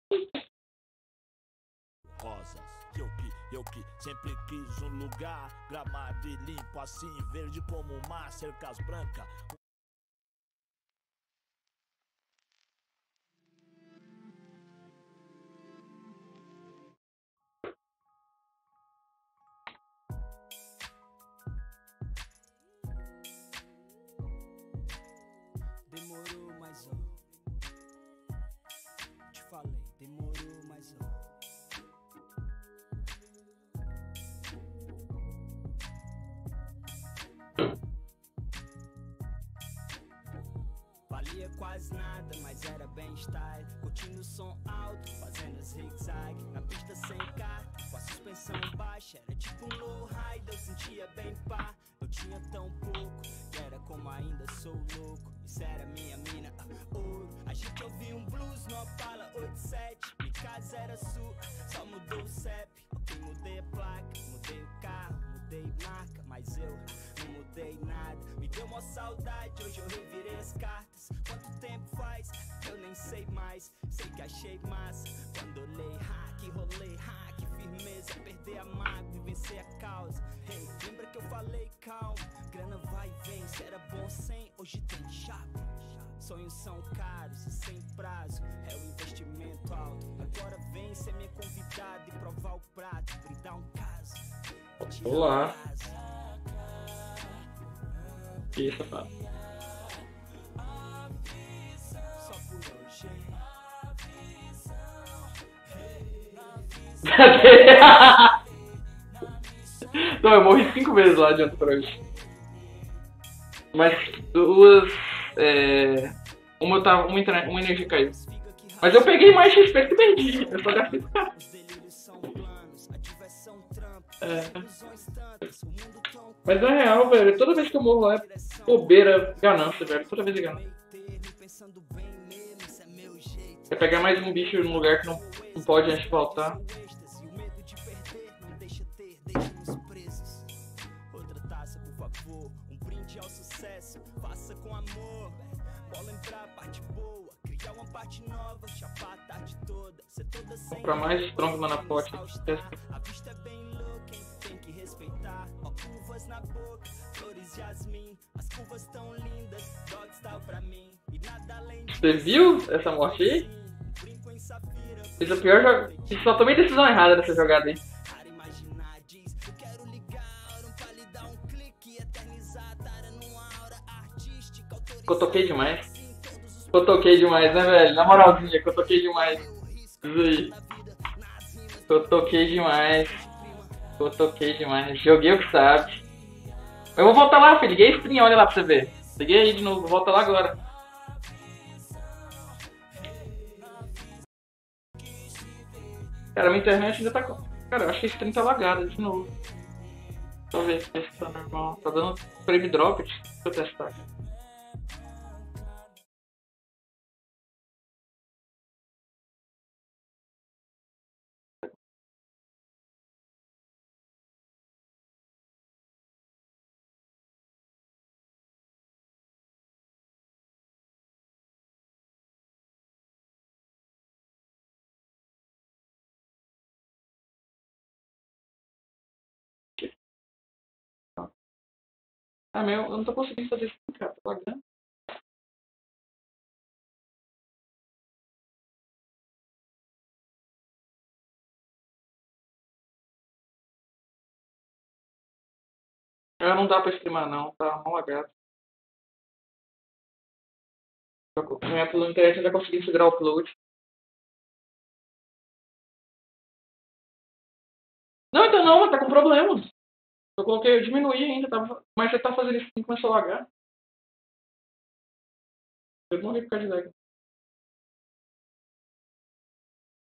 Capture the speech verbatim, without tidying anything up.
Rosas, eu que, eu que sempre quis um lugar gramado e limpo assim, verde como o mar, cercas brancas. Demorou, mas ó, te falei, demorou, mas ó. Valia quase nada, mas era bem style. Curtindo o som alto, fazendo zigue-zague. Na pista sem carta, com a suspensão baixa. Era tipo um low-rider, eu sentia bem pá. Eu tinha tão pouco, que era como ainda sou louco. Isso era minha mina, uh, ouro. A gente ouvia um blues no Opala oito sete. Minha casa era sua, só mudou o C E P. Ok, mudei a placa, mudei o carro, mudei marca. Mas eu não mudei nada. Me deu uma saudade, hoje eu revirei as cartas. Quanto tempo faz? Eu nem sei mais. Sei que achei massa quando olhei, hack, rolei, hack, firmeza, perder a mágoa e vencer a causa. Hey, lembra que eu falei calma? Grana vai e vem, se era bom sem, hoje tem chapa. Sonhos são caros e sem prazo, é o investimento alto. Agora vem ser minha convidada e provar o prato, brindar um caso. Olá. Que safado. Não, eu morri cinco vezes lá de ontem pra hoje. Mas duas. É... Uma eu tava. Uma, internet, uma energia caiu. Mas eu peguei mais X P que perdi. Eu só gastei pro cara. É. Mas na real, velho, toda vez que eu morro lá é bobeira, ganância, velho. Toda vez é ganância. É pegar mais um bicho num lugar que não, não pode antes de voltar. Comprar mais tronco na pote. A vista é bem louca, hein? Tem que respeitar. Ó, curvas na boca, flores jasmim. As curvas tão lindas, dog style pra mim. E nada além de... Você viu essa morte aí? Fiz a pior jogada. Só tomei decisão errada nessa jogada aí. Cotoquei demais. Cotoquei demais, né, velho? Na moralzinha, cotoquei demais. Isso aí. Cotoquei demais. Cotoquei demais. Joguei o que sabe. Eu vou voltar lá, filho. Liguei a stream, olha lá pra você ver. Liguei aí de novo, volta lá agora. Cara, minha internet ainda tá... Cara, eu acho que a stream tá lagada de novo. Deixa eu ver se tá normal. Tá dando frame drop. Deixa eu testar. Ah, meu, eu não tô conseguindo fazer isso, cara. Tá lagando. Ah, não dá pra streamar não, tá mal lagado. Minha internet ainda consegui segurar o upload. Não, então não, tá com problema. Eu coloquei, eu diminuí ainda, tava, mas já tá fazendo isso e começou a lagar. Eu morri por causa de lag.